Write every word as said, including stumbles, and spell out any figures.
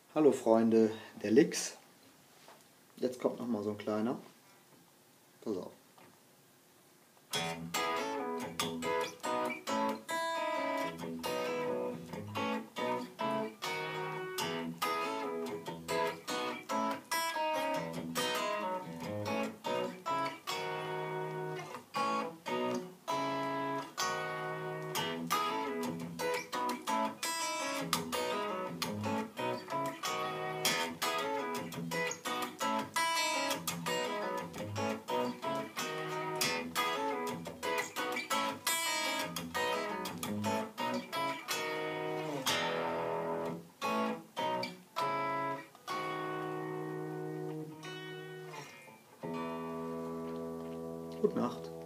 Hallo Freunde der Licks. Jetzt kommt noch mal so ein kleiner. Pass auf. Gute Nacht.